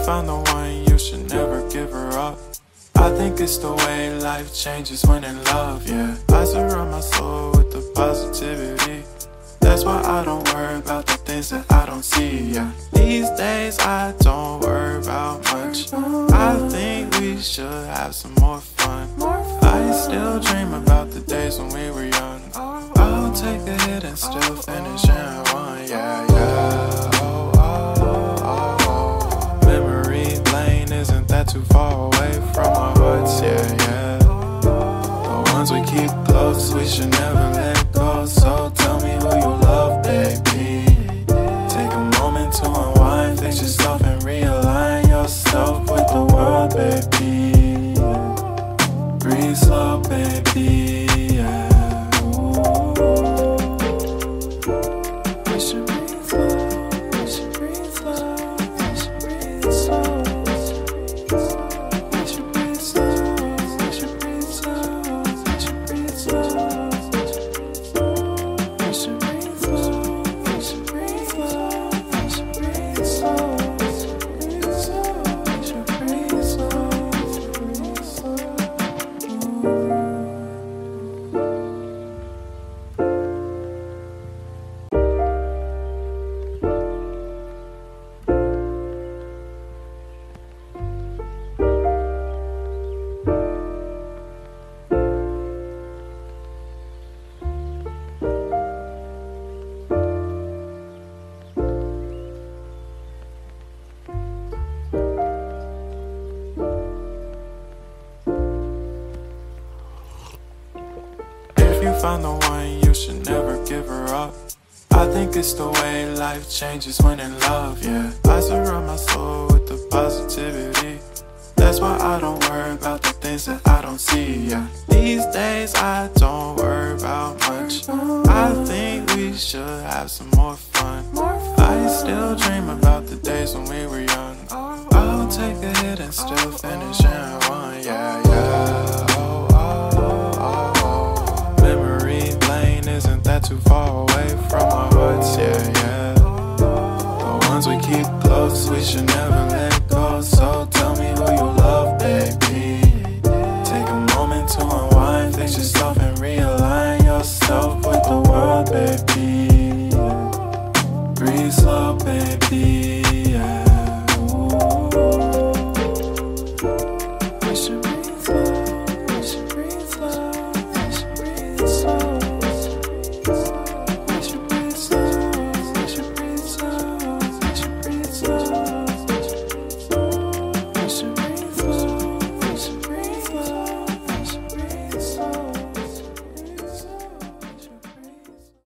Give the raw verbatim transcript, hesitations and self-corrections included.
found the one, you should never give her up. I think it's the way life changes when in love, yeah. I surround my soul with the positivity. That's why I don't worry about the things that I don't see, yeah. These days I don't worry about much. I think we should have some more fun. I still dream about the days when we were young. I'll take a hit and still finish in one, yeah, yeah. Oh, oh, oh, oh. Memory lane, isn't that too far away from our hearts, yeah, yeah. The ones we keep close, we should never let go. So tell me who you love, baby. Take a moment to unwind, fix yourself and realign yourself with the world, baby. Breathe slow, baby, yeah. We should breathe slow, we should breathe slow, we should breathe slow. We should breathe slow, we should breathe slow, we should breathe slow. We should breathe slow, we should breathe slow, we should breathe slow. We should breathe slow, breathe slow. Found the one, you should never give her up. I think it's the way life changes when in love, yeah. I surround my soul with the positivity. That's why I don't worry about the things that I don't see, yeah. These days I don't worry about much. I think we should have some more fun. I still dream about the days when we were young. I'll take a hit and still finish in one, yeah, yeah. Oh, oh, oh, oh. Memory lane, isn't that too far away from our hearts, yeah, yeah. The ones we keep close, we should never let go. So tell me who you love, baby. Take a moment to unwind, fix yourself and realign yourself with the world, baby. Breathe slow, baby, yeah. Ooh.